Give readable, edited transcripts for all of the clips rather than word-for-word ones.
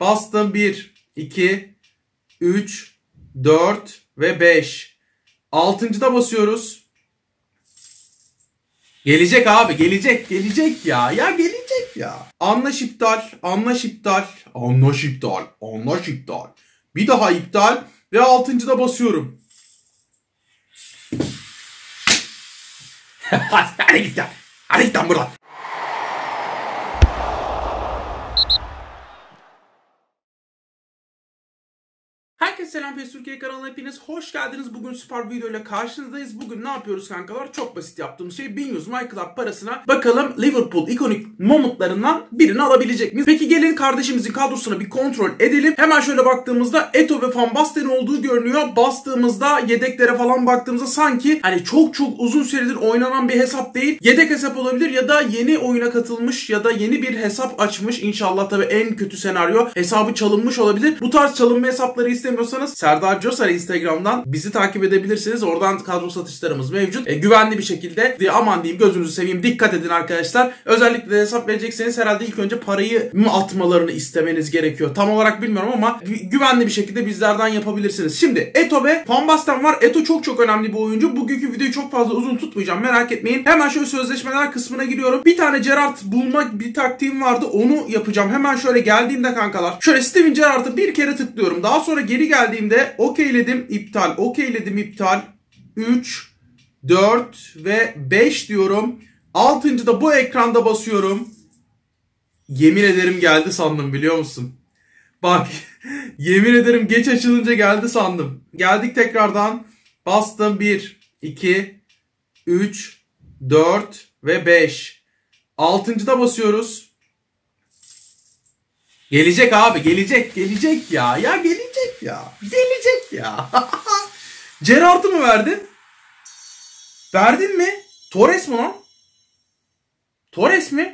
Bastım 1, 2, 3, 4 ve 5. 6.'da basıyoruz. Gelecek abi, gelecek ya. Ya gelecek ya. Anlaş iptal. Bir daha iptal ve 6.'da basıyorum. Hadi git ya. Hadi git lan buradan. Herkese selam, PES Türkiye kanalına hepiniz hoş geldiniz. Bugün süper bir video ile karşınızdayız. Bugün ne yapıyoruz kankalar? Çok basit yaptığımız şey 1100 MyClub parasına bakalım Liverpool ikonik momentlarından birini alabilecek miyiz? Peki gelin kardeşimizin kadrosuna bir kontrol edelim. Hemen şöyle baktığımızda Eto'o ve Van Basten'in olduğu görünüyor. Bastığımızda yedeklere falan baktığımızda sanki hani çok uzun süredir oynanan bir hesap değil. Yedek hesap olabilir ya da yeni oyuna katılmış ya da yeni bir hesap açmış. İnşallah tabii en kötü senaryo hesabı çalınmış olabilir. Bu tarz çalınma hesapları istemiyorsanız Serdar Coser Instagram'dan bizi takip edebilirsiniz. Oradan kadro satışlarımız mevcut. Güvenli bir şekilde aman diyeyim, gözünüzü seveyim, dikkat edin arkadaşlar. Özellikle de hesap verecekseniz herhalde ilk önce parayı mı atmalarını istemeniz gerekiyor. Tam olarak bilmiyorum ama güvenli bir şekilde bizlerden yapabilirsiniz. Şimdi Eto'o ve Van Basten var. Eto'o çok önemli bir oyuncu. Bugünkü videoyu çok fazla uzun tutmayacağım, merak etmeyin. Hemen şöyle sözleşmeler kısmına giriyorum. Bir tane Gerrard bulmak bir taktiğim vardı. Onu yapacağım. Hemen şöyle geldiğimde kankalar. Şöyle Steven Gerrard'ı bir kere tıklıyorum. Daha sonra geri geldiğimde okeyledim, iptal. 3, 4 ve 5 diyorum. 6.'da bu ekranda basıyorum. Yemin ederim geldi sandım, biliyor musun? Bak yemin ederim geç açılınca geldi sandım. Geldik tekrardan. Bastım 1, 2, 3, 4 ve 5. 6.'da basıyoruz. Gelecek abi, gelecek ya. Ya gelecek ya. Gerrard'ı mı verdin? Verdin mi? Torres mi lan? Torres mi?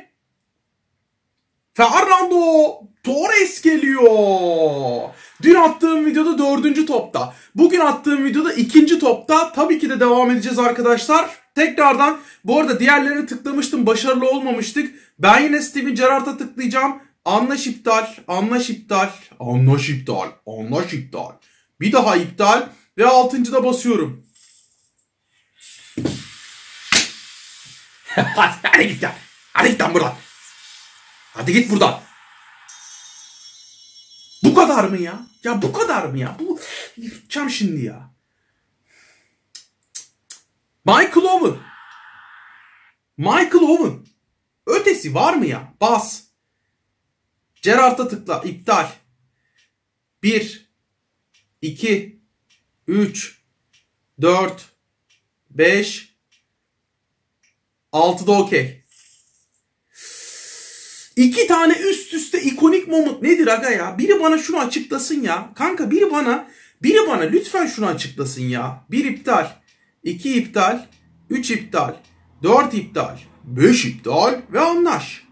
Fernando Torres geliyor. Dün attığım videoda 4. topta. Bugün attığım videoda 2. topta. Tabii ki de devam edeceğiz arkadaşlar. Tekrardan bu arada diğerlerini tıklamıştım. Başarılı olmamıştık. Ben yine Steven Gerrard'a tıklayacağım. Anlaş iptal. Bir daha iptal ve 6.'da basıyorum. Hadi git ya. Hadi git lan buradan. Hadi git buradan. Bu kadar mı ya? Ya bu kadar mı ya? Bu gideceğim şimdi ya. Michael Owen. Ötesi var mı ya? Bas. Gerrard'a tıkla. İptal. 1, 2, 3, 4, 5, 6'da okey. 2 tane üst üste ikonik moment nedir aga ya? Biri bana şunu açıklasın ya. Kanka biri bana lütfen şunu açıklasın ya. 1 iptal, 2 iptal, 3 iptal, 4 iptal, 5 iptal ve anlaş.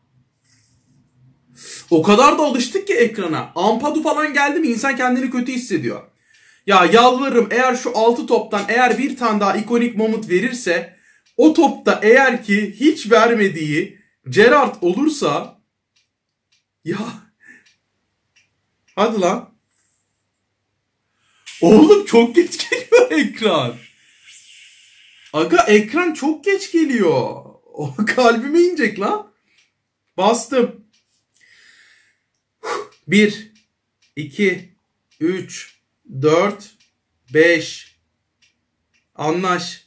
O kadar da alıştık ki ekrana. Ampadu falan geldi mi insan kendini kötü hissediyor. Ya yalvarırım, eğer şu 6 toptan eğer bir tane daha ikonik moment verirse, o topta eğer ki hiç vermediği Gerrard olursa ya hadi lan. Oğlum çok geç geliyor ekran. Aga ekran çok geç geliyor. O kalbime inecek lan. Bastım. 1, 2, 3, 4, 5. Anlaş.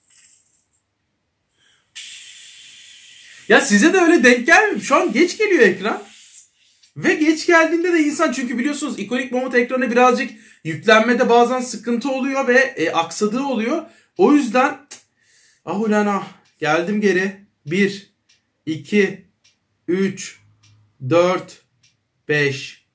Ya size de öyle denk gelmiyor. Şu an geç geliyor ekran. Ve geç geldiğinde de insan, çünkü biliyorsunuz ikonik moment ekranı birazcık yüklenmede bazen sıkıntı oluyor ve aksadığı oluyor. O yüzden geldim geri. 1, 2, 3, 4, 5.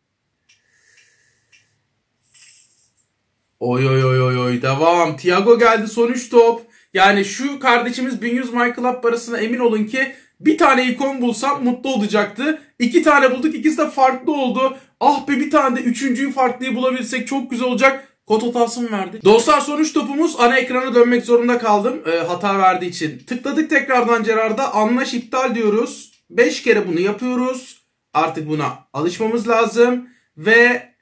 Oy devam. Thiago geldi, son 3 top. Yani şu kardeşimiz 1100 MyClub parasına emin olun ki bir tane ikon bulsam mutlu olacaktı. 2 tane bulduk, ikisi de farklı oldu. Ah be, bir tane de 3.'yü farklıyı bulabilsek çok güzel olacak. Kod hatası mı verdi? Dostlar son 3 topumuz, ana ekrana dönmek zorunda kaldım hata verdiği için. Tıkladık tekrardan Gerrard'a, anlaş iptal diyoruz. 5 kere bunu yapıyoruz. Artık buna alışmamız lazım. Ve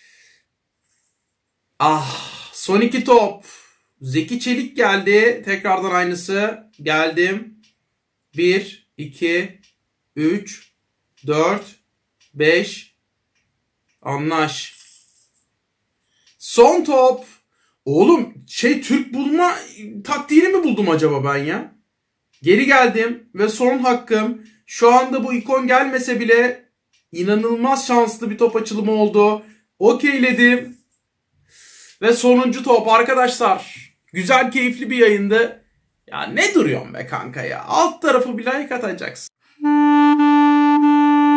son 2 top. Zeki Çelik geldi. Tekrardan aynısı. Geldim. 1, 2, 3, 4, 5. Anlaş. Son top. Oğlum Türk bulma taktiğini mi buldum acaba ben ya? Geri geldim ve son hakkım. Şu anda bu ikon gelmese bile inanılmaz şanslı bir top açılımı oldu. Okeyledim. Ve sonuncu top arkadaşlar. Güzel, keyifli bir yayındı. Ya ne duruyorsun be kanka ya? Alt tarafı bir like atacaksın.